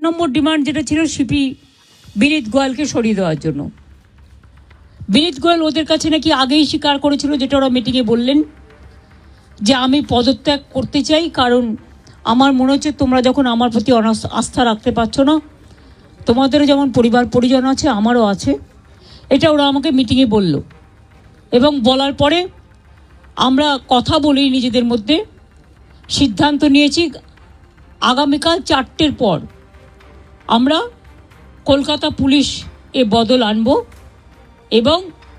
নম্বর demand যেটা ছিল CP বিনীত গোয়েলকে সরিয়ে দেওয়ার জন্য। বিনীত গোয়েল ওদের কাছে নাকি আগেই স্বীকার করেছিল, যেটা ওরা মিটিংয়ে বললেন, যে আমি পদত্যাগ করতে চাই, কারণ আমার মনে হচ্ছে তোমরা যখন আমার প্রতি আস্থা রাখতে পারছো না, তোমাদেরও যেমন পরিবার পরিজন আছে আমারও আছে, এটা ওরা আমাকে মিটিংয়ে বলল। এবং বলার পরে আমরা কথা বলি নিজেদের মধ্যে, সিদ্ধান্ত নিয়েছি আগামীকাল 4টের পর আমরা কলকাতা পুলিশ এ বদল আনব এবং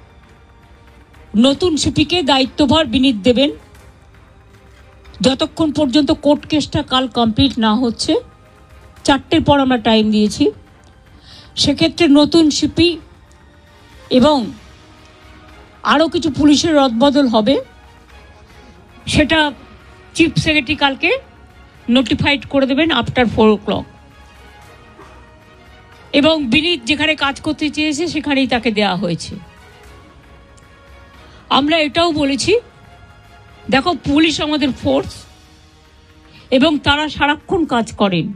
নতুন সিপিকে দায়িত্বভার বিনীত দেবেন। যতক্ষণ পর্যন্ত কোর্ট কেসটা কাল কমপ্লিট না হচ্ছে, 4টের পর আমরা টাইম দিয়েছি। সেক্ষেত্রে নতুন সিপি এবং আরও কিছু পুলিশের রদবদল হবে, সেটা চিফ সেক্রেটারি কালকে নোটিফাইড করে দেবেন আফটার 4 o'clock। এবং বিনীত যেখানে কাজ করতে চেয়েছে সেখানেই তাকে দেওয়া হয়েছে। আমরা এটাও বলেছি, দেখো পুলিশ আমাদের ফোর্স এবং তারা সারাক্ষণ কাজ করেন,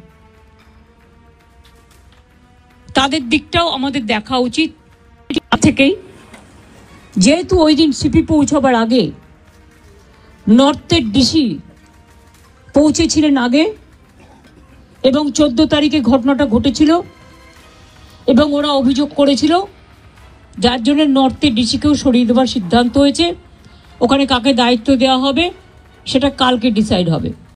তাদের দিকটাও আমাদের দেখা উচিত। থেকেই যেহেতু ওই দিন সিপি পৌঁছাবার আগে নর্থের ডিসি পৌঁছেছিলেন আগে এবং 14 তারিখে ঘটনাটা ঘটেছিল এবং ওরা অভিযোগ করেছিল, যার জন্য নর্থের ডিসিকেও সরিয়ে দেওয়ার সিদ্ধান্ত হয়েছে। ওখানে কাকে দায়িত্ব দেওয়া হবে সেটা কালকে ডিসাইড হবে।